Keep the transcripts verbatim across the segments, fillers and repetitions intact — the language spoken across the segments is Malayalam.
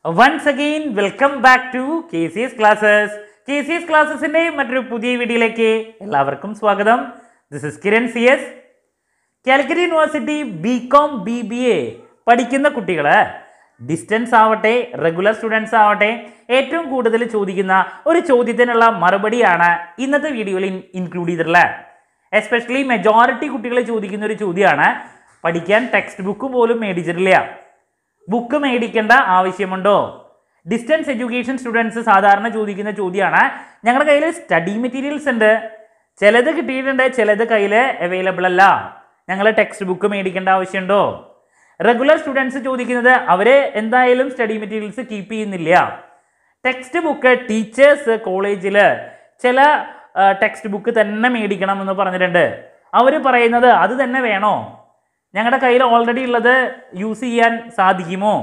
Once again, welcome back to K C S classes. K C S classes in a pudiya video like Ellavarkum Swagadam. This is Kiran C S. Calicut University Bcom B B A പഠിക്കുന്ന കുട്ടികളെ ഡിസ്റ്റൻസ് ആവട്ടെ റെഗുലർ സ്റ്റുഡൻസ് ആവട്ടെ ഏറ്റവും കൂടുതൽ ചോദിക്കുന്ന ഒരു ചോദ്യത്തിനുള്ള മറുപടിയാണ് ഇന്നത്തെ വീഡിയോയിൽ ഇൻക്ലൂഡ് ചെയ്തിട്ടുള്ളത്. എസ്പെഷ്യലി മെജോറിറ്റി കുട്ടികൾ ചോദിക്കുന്ന ഒരു ചോദ്യമാണ്, പഠിക്കാൻ ടെക്സ്റ്റ് ബുക്ക് പോലും മേടിച്ചിട്ടില്ല, ബുക്ക് മേടിക്കേണ്ട ആവശ്യമുണ്ടോ? ഡിസ്റ്റൻസ് എഡ്യൂക്കേഷൻ സ്റ്റുഡൻസ് സാധാരണ ചോദിക്കുന്ന ചോദ്യമാണ്. ഞങ്ങളുടെ കയ്യിൽ സ്റ്റഡി മെറ്റീരിയൽസ് ഉണ്ട്, ചിലത് കിട്ടിയിട്ടുണ്ട്, ചിലത് കയ്യിൽ അവൈലബിൾ അല്ല, ഞങ്ങൾ ടെക്സ്റ്റ് ബുക്ക് മേടിക്കേണ്ട ആവശ്യമുണ്ടോ? റെഗുലർ സ്റ്റുഡൻസ് ചോദിക്കുന്നത് അവർ എന്തായാലും സ്റ്റഡി മെറ്റീരിയൽസ് കീപ്പ് ചെയ്യുന്നില്ല, ടെക്സ്റ്റ് ബുക്ക് ടീച്ചേഴ്സ് കോളേജിൽ ചില ടെക്സ്റ്റ് ബുക്ക് തന്നെ മേടിക്കണം എന്ന് പറഞ്ഞിട്ടുണ്ട്. അവർ പറയുന്നത് അത് തന്നെ വേണോ, ഞങ്ങളുടെ കയ്യിൽ ഓൾറെഡി ഉള്ളത് യൂസ് ചെയ്യാൻ സാധിക്കുമോ?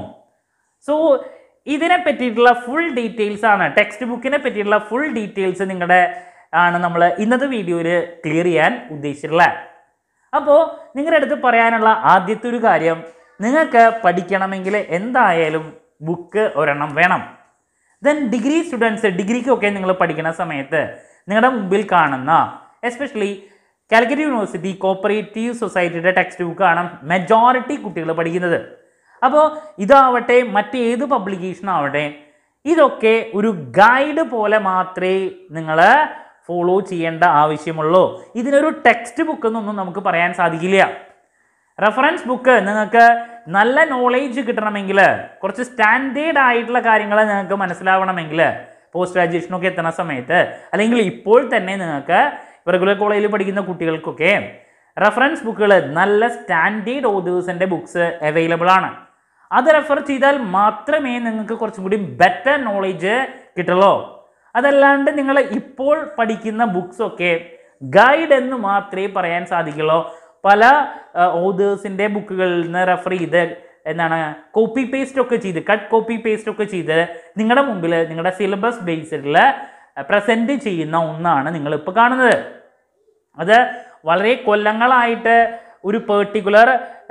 സോ ഇതിനെ പറ്റിയിട്ടുള്ള ഫുൾ ഡീറ്റെയിൽസ് ആണ്, ടെക്സ്റ്റ് ബുക്കിനെ പറ്റിയിട്ടുള്ള ഫുൾ ഡീറ്റെയിൽസ് നിങ്ങളുടെ ആണ് നമ്മൾ ഇന്നത്തെ വീഡിയോയിൽ ക്ലിയർ ചെയ്യാൻ ഉദ്ദേശിച്ചിട്ടുള്ളത്. അപ്പോൾ നിങ്ങളുടെ അടുത്ത് പറയാനുള്ള ആദ്യത്തെ ഒരു കാര്യം, നിങ്ങൾക്ക് പഠിക്കണമെങ്കിൽ എന്തായാലും ബുക്ക് ഒരെണ്ണം വേണം. ദെൻ ഡിഗ്രി സ്റ്റുഡൻസ്, ഡിഗ്രിക്കൊക്കെ നിങ്ങൾ പഠിക്കുന്ന സമയത്ത് നിങ്ങളുടെ മുമ്പിൽ കാണുന്ന എസ്പെഷ്യലി കാലിക്കറ്റ് യൂണിവേഴ്സിറ്റി കോപ്പറേറ്റീവ് സൊസൈറ്റിയുടെ ടെക്സ്റ്റ് ബുക്കാണ് മെജോറിറ്റി കുട്ടികൾ പഠിക്കുന്നത്. അപ്പോൾ ഇതാവട്ടെ മറ്റേത് പബ്ലിക്കേഷൻ ആവട്ടെ, ഇതൊക്കെ ഒരു ഗൈഡ് പോലെ മാത്രമേ നിങ്ങൾ ഫോളോ ചെയ്യേണ്ട ആവശ്യമുള്ളൂ. ഇതിനൊരു ടെക്സ്റ്റ് ബുക്ക് എന്നൊന്നും നമുക്ക് പറയാൻ സാധിക്കില്ല. റെഫറൻസ് ബുക്ക് നിങ്ങൾക്ക് നല്ല നോളേജ് കിട്ടണമെങ്കിൽ, കുറച്ച് സ്റ്റാൻഡേർഡ് ആയിട്ടുള്ള കാര്യങ്ങൾ നിങ്ങൾക്ക് മനസ്സിലാവണമെങ്കിൽ, പോസ്റ്റ് ഗ്രാജുവേഷനൊക്കെ എത്തുന്ന സമയത്ത് അല്ലെങ്കിൽ ഇപ്പോൾ തന്നെ നിങ്ങൾക്ക് റെഗുലർ കോളേജിൽ പഠിക്കുന്ന കുട്ടികൾക്കൊക്കെ റെഫറൻസ് ബുക്കുകൾ നല്ല സ്റ്റാൻഡേർഡ് ഓതേഴ്സിൻ്റെ ബുക്സ് അവൈലബിൾ ആണ്. അത് റെഫർ ചെയ്താൽ മാത്രമേ നിങ്ങൾക്ക് കുറച്ചും കൂടി ബെറ്റർ നോളേജ് കിട്ടുള്ളൂ. അതല്ലാണ്ട് നിങ്ങൾ ഇപ്പോൾ പഠിക്കുന്ന ബുക്സൊക്കെ ഗൈഡ് എന്ന് മാത്രമേ പറയാൻ സാധിക്കുള്ളൂ. പല ഓതേഴ്സിൻ്റെ ബുക്കുകളിൽ നിന്ന് റെഫർ ചെയ്ത് എന്താണ് കോപ്പി പേസ്റ്റ് ഒക്കെ ചെയ്ത് കട്ട് കോപ്പി പേസ്റ്റ് ഒക്കെ ചെയ്ത് നിങ്ങളുടെ മുമ്പിൽ നിങ്ങളുടെ സിലബസ് ബേസിൽ പ്രസൻറ്റ് ചെയ്യുന്ന ഒന്നാണ് നിങ്ങളിപ്പോൾ കാണുന്നത്. അത് വളരെ കൊല്ലങ്ങളായിട്ട് ഒരു പെർട്ടിക്കുലർ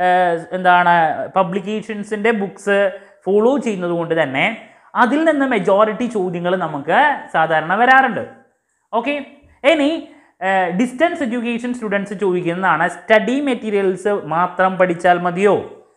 എന്താണ് പബ്ലിക്കേഷൻസിൻ്റെ ബുക്സ് ഫോളോ ചെയ്യുന്നത് കൊണ്ട് തന്നെ അതിൽ നിന്ന് മെജോറിറ്റി ചോദ്യങ്ങൾ നമുക്ക് സാധാരണ വരാറുണ്ട്. ഓക്കെ, ഇനി ഡിസ്റ്റൻസ് എഡ്യൂക്കേഷൻ സ്റ്റുഡൻസ് ചോദിക്കുന്നതാണ്, സ്റ്റഡി മെറ്റീരിയൽസ് മാത്രം പഠിച്ചാൽ മതിയോ?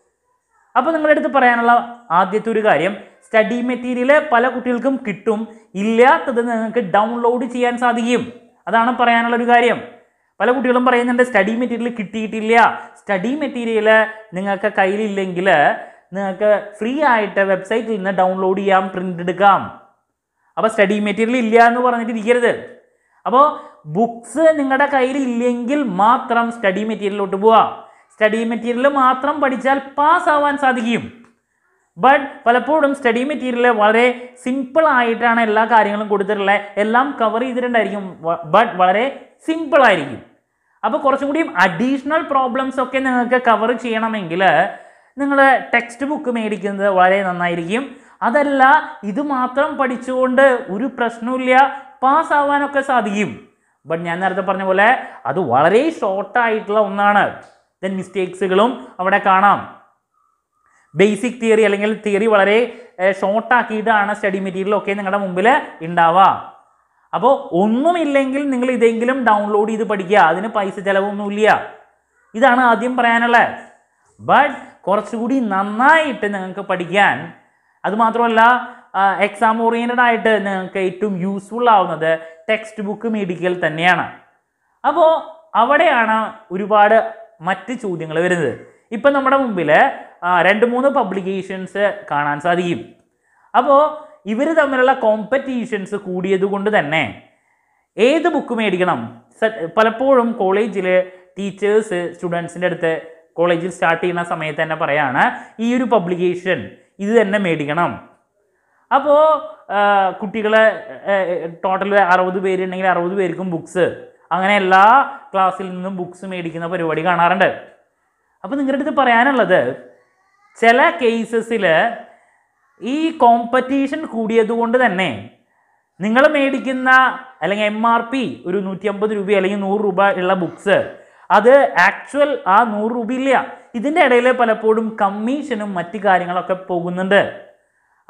അപ്പോൾ നിങ്ങളുടെ അടുത്ത് പറയാനുള്ള ആദ്യത്തെ ഒരു കാര്യം, സ്റ്റഡി മെറ്റീരിയൽ പല കുട്ടികൾക്കും കിട്ടും, ഇല്ലാത്തത് നിങ്ങൾക്ക് ഡൗൺലോഡ് ചെയ്യാൻ സാധിക്കും. അതാണ് പറയാനുള്ളൊരു കാര്യം. പല കുട്ടികളും പറയുന്നുണ്ട് സ്റ്റഡി മെറ്റീരിയൽ കിട്ടിയിട്ടില്ല. സ്റ്റഡി മെറ്റീരിയൽ നിങ്ങൾക്ക് കയ്യിലില്ലെങ്കിൽ നിങ്ങൾക്ക് ഫ്രീ ആയിട്ട് വെബ്സൈറ്റിൽ നിന്ന് ഡൗൺലോഡ് ചെയ്യാം, പ്രിൻ്റ് എടുക്കാം. അപ്പോൾ സ്റ്റഡി മെറ്റീരിയൽ ഇല്ല എന്ന് പറഞ്ഞിട്ട് ഇരിക്കരുത്. അപ്പോൾ ബുക്സ് നിങ്ങളുടെ കയ്യിൽ ഇല്ലെങ്കിൽ മാത്രം സ്റ്റഡി മെറ്റീരിയലിലോട്ട് പോവാം. സ്റ്റഡി മെറ്റീരിയൽ മാത്രം പഠിച്ചാൽ പാസ് ആവാൻ സാധിക്കും. ബട്ട് പലപ്പോഴും സ്റ്റഡി മെറ്റീരിയൽ വളരെ സിമ്പിൾ ആയിട്ടാണ് എല്ലാ കാര്യങ്ങളും കൊടുത്തിട്ടുള്ളത്, എല്ലാം കവർ ചെയ്തിട്ടുണ്ടായിരിക്കും, ബട്ട് വളരെ സിമ്പിൾ ആയിരിക്കും. അപ്പോൾ കുറച്ചും കൂടിയും അഡീഷണൽ പ്രോബ്ലംസ് ഒക്കെ നിങ്ങൾക്ക് കവർ ചെയ്യണമെങ്കിൽ നിങ്ങൾ ടെക്സ്റ്റ് ബുക്ക് മേടിക്കുന്നത് വളരെ നന്നായിരിക്കും. അതല്ല ഇത് മാത്രം പഠിച്ചുകൊണ്ട് ഒരു പ്രശ്നമില്ല, പാസ് ആവാനൊക്കെ സാധിക്കും. ബട്ട് ഞാൻ നേരത്തെ പറഞ്ഞ പോലെ അത് വളരെ ഷോർട്ടായിട്ടുള്ള ഒന്നാണ്. ദെൻ മിസ്റ്റേക്സുകളും അവിടെ കാണാം. ബേസിക് തിയറി അല്ലെങ്കിൽ തിയറി വളരെ ഷോർട്ടാക്കിയിട്ടാണ് സ്റ്റഡി മെറ്റീരിയലൊക്കെ നിങ്ങളുടെ മുമ്പിൽ ഉണ്ടാവുക. അപ്പോൾ ഒന്നുമില്ലെങ്കിൽ നിങ്ങൾ ഇതെങ്കിലും ഡൗൺലോഡ് ചെയ്ത് പഠിക്കുക, അതിന് പൈസ ചിലവൊന്നുമില്ല. ഇതാണ് ആദ്യം പറയാനുള്ളത്. ബട്ട് കുറച്ചുകൂടി നന്നായിട്ട് നിങ്ങൾക്ക് പഠിക്കാൻ, അതുമാത്രമല്ല എക്സാം ഓറിയൻറ്റഡ് ആയിട്ട് നിങ്ങൾക്ക് ഏറ്റവും യൂസ്ഫുൾ ആവുന്നത് ടെക്സ്റ്റ് ബുക്ക് മേടിക്കൽ തന്നെയാണ്. അപ്പോൾ അവിടെയാണ് ഒരുപാട് മറ്റ് ചോദ്യങ്ങൾ വരുന്നത്. ഇപ്പം നമ്മുടെ മുമ്പിൽ രണ്ട് മൂന്ന് പബ്ലിക്കേഷൻസ് കാണാൻ സാധിക്കും. അപ്പോൾ ഇവർ തമ്മിലുള്ള കോമ്പറ്റീഷൻസ് കൂടിയത് കൊണ്ട് തന്നെ ഏത് ബുക്ക് മേടിക്കണം? പലപ്പോഴും കോളേജിൽ ടീച്ചേഴ്സ് സ്റ്റുഡൻസിൻ്റെ അടുത്ത് കോളേജിൽ സ്റ്റാർട്ട് ചെയ്യുന്ന സമയത്ത് തന്നെ പറയാണ് ഈ ഒരു പബ്ലിക്കേഷൻ ഇത് തന്നെ മേടിക്കണം. അപ്പോൾ കുട്ടികൾ ടോട്ടൽ അറുപത് പേരുണ്ടെങ്കിൽ അറുപത് പേർക്കും ബുക്സ്, അങ്ങനെ എല്ലാ ക്ലാസ്സിൽ നിന്നും ബുക്സ് മേടിക്കുന്ന പരിപാടി കാണാറുണ്ട്. അപ്പോൾ നിങ്ങളുടെ അടുത്ത് പറയാനുള്ളത്, ചില കേസസിൽ ഈ കോമ്പറ്റീഷൻ കൂടിയത് കൊണ്ട് തന്നെ നിങ്ങൾ മേടിക്കുന്ന അല്ലെങ്കിൽ എം ആർ പി ഒരു നൂറ്റി അമ്പത് രൂപ അല്ലെങ്കിൽ നൂറ് രൂപ ഉള്ള ബുക്സ് അത് ആക്ച്വൽ ആ നൂറ് രൂപ ഇല്ല. ഇതിൻ്റെ ഇടയിൽ പലപ്പോഴും കമ്മീഷനും മറ്റു കാര്യങ്ങളൊക്കെ പോകുന്നുണ്ട്.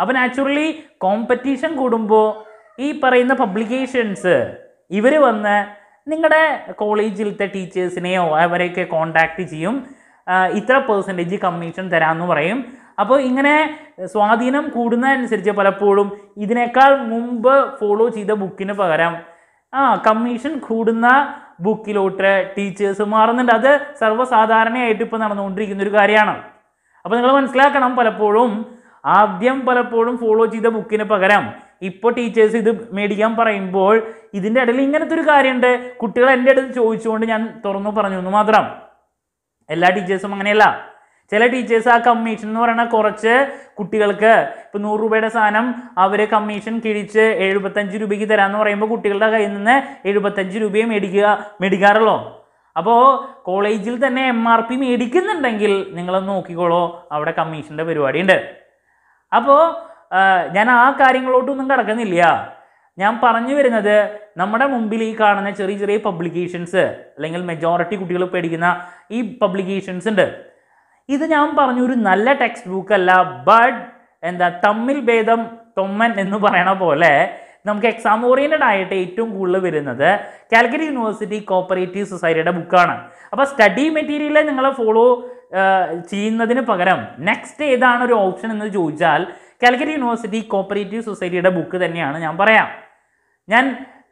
അപ്പോൾ നാച്ചുറലി കോമ്പറ്റീഷൻ കൂടുമ്പോൾ ഈ പറയുന്ന പബ്ലിക്കേഷൻസ് ഇവർ വന്ന് നിങ്ങളുടെ കോളേജിലത്തെ ടീച്ചേഴ്സിനെയോ അവരെയൊക്കെ കോണ്ടാക്ട് ചെയ്യും, ഇത്ര പെർസെൻറ്റേജ് കമ്മീഷൻ തരാമെന്ന് പറയും. അപ്പോൾ ഇങ്ങനെ സ്വാധീനം കൂടുന്നതനുസരിച്ച് പലപ്പോഴും ഇതിനേക്കാൾ മുമ്പ് ഫോളോ ചെയ്ത ബുക്കിന് പകരം ആ കമ്മീഷൻ കൂടുന്ന ബുക്കിലോട്ട് ടീച്ചേഴ്സ് മാറുന്നുണ്ട്. അത് സർവ്വസാധാരണയായിട്ട് ഇപ്പോൾ നടന്നുകൊണ്ടിരിക്കുന്ന ഒരു കാര്യമാണ്. അപ്പോൾ നിങ്ങൾ മനസ്സിലാക്കണം, പലപ്പോഴും ആദ്യം പലപ്പോഴും ഫോളോ ചെയ്ത ബുക്കിന് പകരം ഇപ്പോൾ ടീച്ചേഴ്സ് ഇത് മേടിക്കാൻ പറയുമ്പോൾ ഇതിൻ്റെ ഇടയിൽ ഇങ്ങനത്തെ ഒരു കാര്യമുണ്ട്. കുട്ടികൾ എൻ്റെ അടുത്ത് ചോദിച്ചുകൊണ്ട് ഞാൻ തുറന്നു പറഞ്ഞു എന്ന് മാത്രം. എല്ലാ ടീച്ചേഴ്സും അങ്ങനെയല്ല. ചില ടീച്ചേഴ്സ് ആ കമ്മീഷൻ എന്ന് പറയുന്ന കുറച്ച് കുട്ടികൾക്ക് ഇപ്പോൾ നൂറ് രൂപയുടെ സാധനം അവർ കമ്മീഷൻ കിഴിച്ച് എഴുപത്തഞ്ച് രൂപയ്ക്ക് തരാമെന്ന് പറയുമ്പോൾ കുട്ടികളുടെ കയ്യിൽ നിന്ന് എഴുപത്തഞ്ച് രൂപയെ മേടിക്കുക മേടിക്കാറുള്ളൂ. അപ്പോൾ കോളേജിൽ തന്നെ എം ആർ പി മേടിക്കുന്നുണ്ടെങ്കിൽ നിങ്ങളൊന്ന് നോക്കിക്കോളൂ, അവിടെ കമ്മീഷൻ്റെ പരിപാടിയുണ്ട്. അപ്പോൾ ഞാൻ ആ കാര്യങ്ങളോട്ടൊന്നും കിടക്കുന്നില്ല. ഞാൻ പറഞ്ഞു വരുന്നത് നമ്മുടെ മുമ്പിൽ ഈ കാണുന്ന ചെറിയ ചെറിയ പബ്ലിക്കേഷൻസ് അല്ലെങ്കിൽ മെജോറിറ്റി കുട്ടികൾ പഠിക്കുന്ന ഈ പബ്ലിക്കേഷൻസ് ഉണ്ട്. ഇത് ഞാൻ പറഞ്ഞു ഒരു നല്ല ടെക്സ്റ്റ് ബുക്ക് അല്ല, ബട്ട് എന്താ തമ്മിൽ ഭേദം തൊമ്മൻ എന്ന് പറയണ പോലെ നമുക്ക് എക്സാം ഓറിയൻറ്റഡ് ആയിട്ട് ഏറ്റവും കൂടുതൽ വരുന്നത് കാലിക്കറ്റ് യൂണിവേഴ്സിറ്റി കോപ്പറേറ്റീവ് സൊസൈറ്റിയുടെ ബുക്കാണ്. അപ്പോൾ സ്റ്റഡി മെറ്റീരിയൽ നിങ്ങൾ ഫോളോ ചെയ്യുന്നതിന് പകരം നെക്സ്റ്റ് ഏതാണ് ഒരു ഓപ്ഷൻ എന്ന് ചോദിച്ചാൽ കാലിക്കറ്റ് യൂണിവേഴ്സിറ്റി കോപ്പറേറ്റീവ് സൊസൈറ്റിയുടെ ബുക്ക് തന്നെയാണ് ഞാൻ പറയാം. ഞാൻ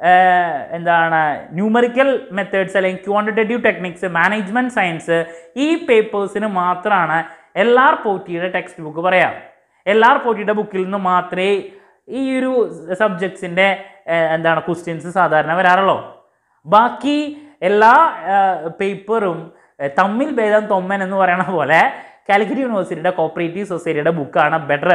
എന്താണ് ന്യൂമറിക്കൽ മെത്തേഡ്സ് അല്ലെങ്കിൽ ക്വാണ്ടിറ്റേറ്റീവ് ടെക്നിക്സ്, മാനേജ്മെൻറ്റ് സയൻസ് ഈ പേപ്പേഴ്സിന് മാത്രമാണ് എൽ ആർ പോറ്റിയുടെ ടെക്സ്റ്റ് ബുക്ക് പറയാം. എൽ ആർ പോറ്റിയുടെ ബുക്കിൽ നിന്ന് മാത്രമേ ഈ ഒരു സബ്ജക്ട്സിൻ്റെ എന്താണ് ക്വസ്റ്റ്യൻസ് സാധാരണ വരാറുള്ളൂ. ബാക്കി എല്ലാ പേപ്പറും തമ്മിൽ ഭേദം തൊമ്മൻ എന്ന് പറയണ പോലെ കാലിക്കറ്റ് യൂണിവേഴ്സിറ്റിയുടെ കോപ്പറേറ്റീവ് സൊസൈറ്റിയുടെ ബുക്കാണ് ബെറ്റർ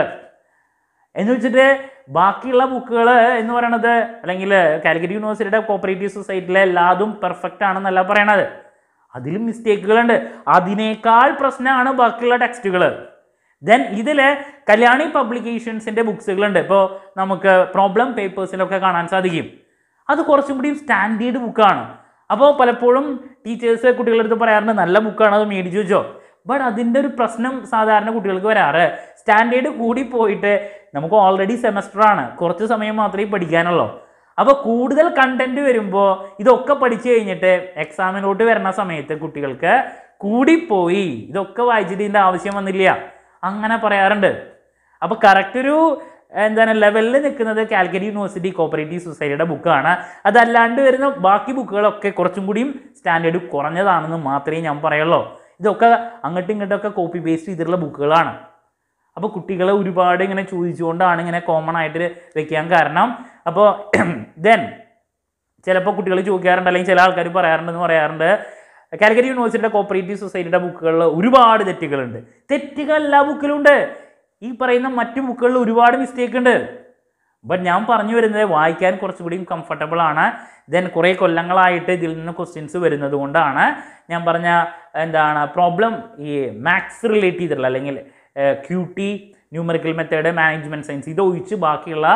എന്ന് വെച്ചിട്ട് ബാക്കിയുള്ള ബുക്കുകൾ എന്ന് പറയണത് അല്ലെങ്കിൽ കാലിക്കറ്റ് യൂണിവേഴ്സിറ്റിയുടെ കോപ്പറേറ്റീവ് സൊസൈറ്റിയിലെ എല്ലാതും പെർഫെക്റ്റ് ആണെന്നല്ല പറയണത്. അതിലും മിസ്റ്റേക്കുകളുണ്ട്. അതിനേക്കാൾ പ്രശ്നമാണ് ബാക്കിയുള്ള ടെക്സ്റ്റുകൾ. ദെൻ ഇതിൽ കല്യാണി പബ്ലിക്കേഷൻസിൻ്റെ ബുക്സുകളുണ്ട്. ഇപ്പോൾ നമുക്ക് പ്രോബ്ലം പേപ്പേഴ്സിലൊക്കെ കാണാൻ സാധിക്കും. അത് കുറച്ചും കൂടി സ്റ്റാൻഡേർഡ് ബുക്കാണ്. അപ്പോൾ പലപ്പോഴും ടീച്ചേഴ്സ് കുട്ടികളുടെ അടുത്ത് പറയാറുണ്ട് നല്ല ബുക്കാണ്, അത് മേടിച്ചു വെച്ചോ. ബട്ട് അതിൻ്റെ ഒരു പ്രശ്നം സാധാരണ കുട്ടികൾക്ക് വരാറ് സ്റ്റാൻഡേർഡ് കൂടി പോയിട്ട് നമുക്ക് ഓൾറെഡി സെമസ്റ്ററാണ്, കുറച്ച് സമയം മാത്രമേ പഠിക്കാനുള്ളൂ. അപ്പോൾ കൂടുതൽ കണ്ടന്റ് വരുമ്പോൾ ഇതൊക്കെ പഠിച്ചു കഴിഞ്ഞിട്ട് എക്സാമിനോട്ട് വരുന്ന സമയത്ത് കുട്ടികൾക്ക് കൂടിപ്പോയി ഇതൊക്കെ വായിച്ചതിൻ്റെ ആവശ്യം വന്നില്ല, അങ്ങനെ പറയാറുണ്ട്. അപ്പോൾ കറക്റ്റ് ഒരു എന്താണ് ലെവലിൽ നിൽക്കുന്നത് കാലിക്കറ്റ് യൂണിവേഴ്സിറ്റി കോപ്പറേറ്റീവ് സൊസൈറ്റിയുടെ ബുക്കാണ്. അതല്ലാണ്ട് വരുന്ന ബാക്കി ബുക്കുകളൊക്കെ കുറച്ചും കൂടിയും സ്റ്റാൻഡേർഡ് കുറഞ്ഞതാണെന്ന് മാത്രമേ ഞാൻ പറയുള്ളൂ. ഇതൊക്കെ അങ്ങോട്ടും ഇങ്ങോട്ടൊക്കെ കോപ്പി പേസ്റ്റ് ചെയ്തിട്ടുള്ള ബുക്കുകളാണ്. അപ്പോൾ കുട്ടികളെ ഒരുപാട് ഇങ്ങനെ ചോദിച്ചുകൊണ്ടാണ് ഇങ്ങനെ കോമൺ ആയിട്ട് വെക്കാൻ കാരണം. അപ്പോൾ ദെൻ ചിലപ്പോൾ കുട്ടികൾ ചോദിക്കാറുണ്ട് അല്ലെങ്കിൽ ചില ആൾക്കാർ പറയാറുണ്ടെന്ന് പറയാറുണ്ട് കാലിക്കറ്റ് യൂണിവേഴ്സിറ്റിയുടെ കോപ്പറേറ്റീവ് സൊസൈറ്റിയുടെ ബുക്കുകളിൽ ഒരുപാട് തെറ്റുകളുണ്ട്. തെറ്റുകൾ എല്ലാ ബുക്കിലുണ്ട്. ഈ പറയുന്ന മറ്റു ബുക്കുകളിൽ ഒരുപാട് മിസ്റ്റേക്ക് ഉണ്ട്. ബട്ട് ഞാൻ പറഞ്ഞു വരുന്നത് വായിക്കാൻ കുറച്ചുകൂടി കംഫർട്ടബിൾ ആണ്. ദെൻ കുറേ കൊല്ലങ്ങളായിട്ട് ഇതിൽ നിന്ന് ക്വസ്റ്റ്യൻസ് വരുന്നത് കൊണ്ടാണ് ഞാൻ പറഞ്ഞ എന്താണ് പ്രോബ്ലം ഈ മാത്സ് റിലേറ്റ് ചെയ്തിട്ടുള്ള അല്ലെങ്കിൽ Q T, numerical method, management science ഇതൊഴിച്ച് ബാക്കിയുള്ള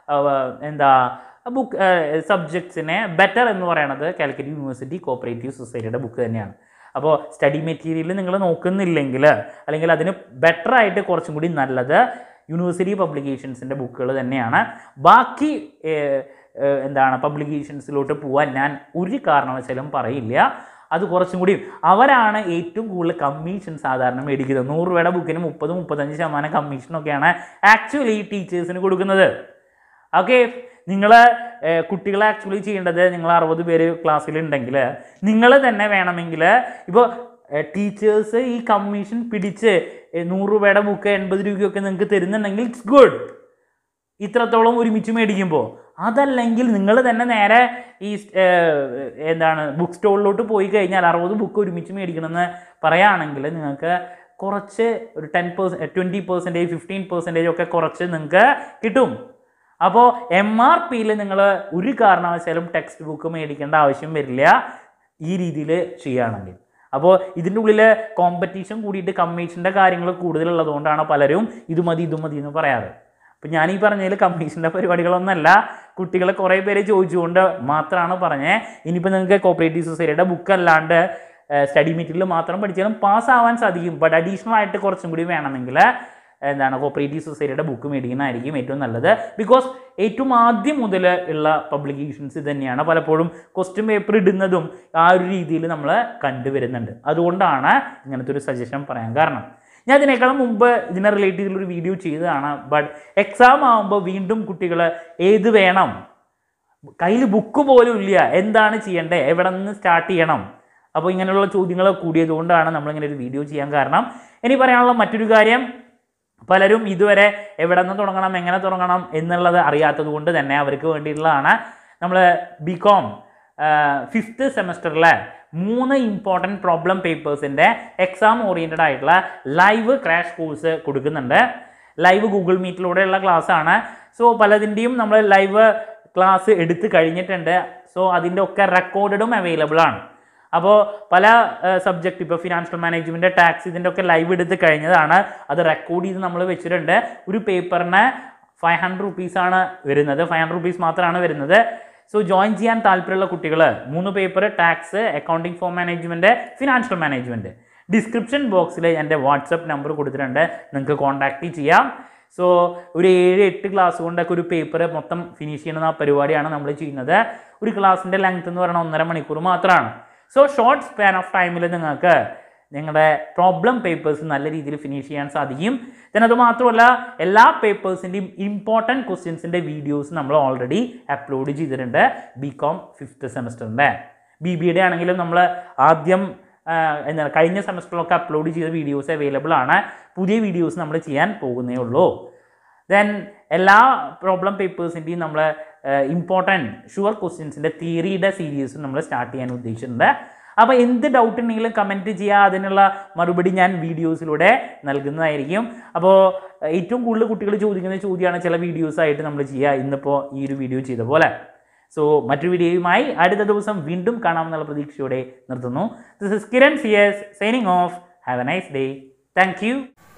എന്താ ബുക്ക് സബ്ജക്ട്സിനെ ബെറ്റർ എന്ന് പറയുന്നത് കാലിക്കറ്റ് യൂണിവേഴ്സിറ്റി കോപ്പറേറ്റീവ് സൊസൈറ്റിയുടെ ബുക്ക് തന്നെയാണ്. അപ്പോൾ സ്റ്റഡി മെറ്റീരിയൽ നിങ്ങൾ നോക്കുന്നില്ലെങ്കിൽ അല്ലെങ്കിൽ അതിന് ബെറ്റർ ആയിട്ട് കുറച്ചും കൂടി നല്ലത് യൂണിവേഴ്സിറ്റി പബ്ലിക്കേഷൻസിൻ്റെ ബുക്കുകൾ തന്നെയാണ്. ബാക്കി എന്താണ് പബ്ലിക്കേഷൻസിലോട്ട് പോകാൻ ഞാൻ ഒരു കാരണവശാലും പറയില്ല. അത് കുറച്ചും കൂടി അവരാണ് ഏറ്റവും കൂടുതൽ കമ്മീഷൻ സാധാരണ മേടിക്കുന്നത്. നൂറ് രൂപയുടെ ബുക്കിന് മുപ്പത് മുപ്പത്തഞ്ച് ശതമാനം കമ്മീഷനൊക്കെയാണ് ആക്ച്വലി ടീച്ചേഴ്സിന് കൊടുക്കുന്നത്. ഓക്കെ, നിങ്ങൾ കുട്ടികളെ ആക്ച്വലി ചെയ്യേണ്ടത് നിങ്ങൾ അറുപത് പേര് ക്ലാസ്സിലുണ്ടെങ്കിൽ നിങ്ങൾ തന്നെ വേണമെങ്കിൽ ഇപ്പോൾ ടീച്ചേഴ്സ് ഈ കമ്മീഷൻ പിടിച്ച് നൂറ് രൂപയുടെ ബുക്ക് എൺപത് രൂപയൊക്കെ നിങ്ങൾക്ക് തരുന്നുണ്ടെങ്കിൽ ഇറ്റ്സ് ഗുഡ്, ഇത്രത്തോളം ഒരുമിച്ച് മേടിക്കുമ്പോൾ. അതല്ലെങ്കിൽ നിങ്ങൾ തന്നെ നേരെ ഈ എന്താണ് ബുക്ക് സ്റ്റോളിലോട്ട് പോയി കഴിഞ്ഞാൽ അറുപത് ബുക്ക് ഒരുമിച്ച് മേടിക്കണമെന്ന് പറയുകയാണെങ്കിൽ നിങ്ങൾക്ക് കുറച്ച് ഒരു ten percent twenty percentage fifteen percentage ഒക്കെ കുറച്ച് നിങ്ങൾക്ക് കിട്ടും. അപ്പോൾ എം ആർ പിയിൽ നിങ്ങൾ ഒരു കാരണവശാലും ടെക്സ്റ്റ് ബുക്ക് മേടിക്കേണ്ട ആവശ്യം വരില്ല ഈ രീതിയിൽ ചെയ്യുകയാണെങ്കിൽ. അപ്പോൾ ഇതിൻ്റെ ഉള്ളിൽ കോമ്പറ്റീഷൻ കൂടിയിട്ട് കമ്മീഷൻ്റെ കാര്യങ്ങൾ കൂടുതലുള്ളതുകൊണ്ടാണ് പലരും ഇത് മതി ഇത് മതി എന്ന് പറയാറ്. അപ്പം ഞാൻ ഈ പറഞ്ഞതിൽ കമ്മീഷൻ്റെ പരിപാടികളൊന്നുമല്ല, കുട്ടികളെ കുറേ പേര് ചോദിച്ചുകൊണ്ട് മാത്രമാണ് പറഞ്ഞത്. ഇനിയിപ്പോൾ നിങ്ങൾക്ക് കോപ്പറേറ്റീവ് സൊസൈറ്റിയുടെ ബുക്ക് അല്ലാണ്ട് സ്റ്റഡി മെറ്റീരിയൽ മാത്രം പഠിച്ചാലും പാസ്സാവാൻ സാധിക്കും. ബട്ട് അഡീഷണൽ ആയിട്ട് കുറച്ചും കൂടി വേണമെങ്കിൽ എന്താണ് കോപ്പറേറ്റീവ് സൊസൈറ്റിയുടെ ബുക്ക് മേടിക്കുന്നതായിരിക്കും ഏറ്റവും നല്ലത്. ബിക്കോസ് ഏറ്റവും ആദ്യം മുതൽ ഉള്ള പബ്ലിക്കേഷൻസ് ഇത് തന്നെയാണ്. പലപ്പോഴും ക്വസ്റ്റ്യൻ പേപ്പർ ഇടുന്നതും ആ ഒരു രീതിയിൽ നമ്മൾ കണ്ടുവരുന്നുണ്ട്. അതുകൊണ്ടാണ് ഇങ്ങനത്തെ ഒരു സജഷൻ പറയാൻ കാരണം. ഞാൻ ഇതിനേക്കാളും മുമ്പ് ഇതിനെ റിലേറ്റ് ചെയ്തുള്ളൊരു വീഡിയോ ചെയ്തതാണ്. ബട്ട് എക്സാം ആകുമ്പോൾ വീണ്ടും കുട്ടികൾ ഏത് വേണം, കയ്യിൽ ബുക്ക് പോലും ഇല്ല, എന്താണ് ചെയ്യേണ്ടത്, എവിടെ നിന്ന് സ്റ്റാർട്ട് ചെയ്യണം, അപ്പോൾ ഇങ്ങനെയുള്ള ചോദ്യങ്ങൾ കൂടിയതുകൊണ്ടാണ് നമ്മളിങ്ങനെ ഒരു വീഡിയോ ചെയ്യാൻ കാരണം. ഇനി പറയാനുള്ള മറ്റൊരു കാര്യം, പലരും ഇതുവരെ എവിടെ നിന്ന് തുടങ്ങണം, എങ്ങനെ തുടങ്ങണം എന്നുള്ളത് അറിയാത്തത് കൊണ്ട് തന്നെ അവർക്ക് വേണ്ടിയിട്ടുള്ളതാണ് നമ്മൾ ബികോം ഫിഫ്ത്ത് സെമസ്റ്ററിലെ മൂന്ന് ഇമ്പോർട്ടൻറ്റ് പ്രോബ്ലം പേപ്പേഴ്സിൻ്റെ എക്സാം ഓറിയൻറ്റഡ് ആയിട്ടുള്ള ലൈവ് ക്രാഷ് കോഴ്സ് കൊടുക്കുന്നുണ്ട്. ലൈവ് ഗൂഗിൾ മീറ്റിലൂടെയുള്ള ക്ലാസ്സാണ്. സോ പലതിൻ്റെയും നമ്മൾ ലൈവ് ക്ലാസ് എടുത്ത് കഴിഞ്ഞിട്ടുണ്ട്. സോ അതിൻ്റെ ഒക്കെ റെക്കോർഡഡും അവൈലബിൾ ആണ്. അപ്പോൾ പല സബ്ജക്റ്റ്, ഇപ്പോൾ ഫിനാൻഷ്യൽ മാനേജ്മെൻറ്റ്, ടാക്സ്, ഇതിൻ്റെ ഒക്കെ ലൈവ് എടുത്ത് കഴിഞ്ഞതാണ്. അത് റെക്കോർഡ് ചെയ്ത് നമ്മൾ വെച്ചിട്ടുണ്ട്. ഒരു പേപ്പറിന് ഫൈവ് ഹൺഡ്രഡ് റുപ്പീസാണ് വരുന്നത്, ഫൈവ് ഹൺഡ്രഡ് റുപ്പീസ് മാത്രമാണ് വരുന്നത്. സോ ജോയിൻ ചെയ്യാൻ താല്പര്യമുള്ള കുട്ടികൾ മൂന്ന് paper, tax, accounting for management, financial management, description ബോക്സിൽ എൻ്റെ വാട്സപ്പ് നമ്പർ കൊടുത്തിട്ടുണ്ട്, നിങ്ങൾക്ക് കോൺടാക്റ്റ് ചെയ്യാം. സോ ഒരു ഏഴ് എട്ട് ക്ലാസ് കൊണ്ടൊക്കെ ഒരു പേപ്പർ മൊത്തം ഫിനിഷ് ചെയ്യുന്ന ആ പരിപാടിയാണ് നമ്മൾ ചെയ്യുന്നത്. ഒരു ക്ലാസ്സിൻ്റെ ലെങ്ത് എന്ന് പറയുന്നത് ഒന്നര മണിക്കൂർ മാത്രമാണ്. സോ ഷോർട്ട് സ്പാൻ ഓഫ് ടൈമിൽ നിങ്ങൾക്ക് നിങ്ങളുടെ പ്രോബ്ലം പേപ്പേഴ്സ് നല്ല രീതിയിൽ ഫിനിഷ് ചെയ്യാൻ സാധിക്കും. then അത് മാത്രമല്ല എല്ലാ പേപ്പേഴ്സിൻ്റെയും ഇമ്പോർട്ടൻറ്റ് ക്വസ്റ്റ്യൻസിൻ്റെ വീഡിയോസ് നമ്മൾ ഓൾറെഡി അപ്ലോഡ് ചെയ്തിട്ടുണ്ട്. ബികോം ഫിഫ്ത്ത് സെമസ്റ്ററിൻ്റെ, ബി ബി എയുടെ ആണെങ്കിലും നമ്മൾ ആദ്യം എന്താണ് കഴിഞ്ഞ സെമസ്റ്ററിലൊക്കെ അപ്ലോഡ് ചെയ്ത വീഡിയോസ് അവൈലബിൾ ആണ്. പുതിയ വീഡിയോസ് നമ്മൾ ചെയ്യാൻ പോകുന്നേ ഉള്ളൂ. ദെൻ എല്ലാ പ്രോബ്ലം പേപ്പേഴ്സിൻ്റെയും നമ്മൾ ഇമ്പോർട്ടൻറ്റ് ഷുവർ ക്വസ്റ്റ്യൻസിൻ്റെ തിയറിയുടെ സീരീസും നമ്മൾ സ്റ്റാർട്ട് ചെയ്യാൻ ഉദ്ദേശിച്ചിട്ടുണ്ട്. അപ്പോൾ എന്ത് ഡൗട്ട് ഉണ്ടെങ്കിലും കമൻറ്റ് ചെയ്യുക, അതിനുള്ള മറുപടി ഞാൻ വീഡിയോസിലൂടെ നൽകുന്നതായിരിക്കും. അപ്പോൾ ഏറ്റവും കൂടുതൽ കുട്ടികൾ ചോദിക്കുന്ന ചോദ്യമാണ് ചില വീഡിയോസായിട്ട് നമ്മൾ ചെയ്യുക, ഇന്നിപ്പോൾ ഈ ഒരു വീഡിയോ ചെയ്ത പോലെ. സോ മറ്റൊരു വീഡിയോയുമായി അടുത്ത ദിവസം വീണ്ടും കാണാമെന്നുള്ള പ്രതീക്ഷയോടെ നിർത്തുന്നു. This is Kiran C S signing off. Have a nice day. Thank U.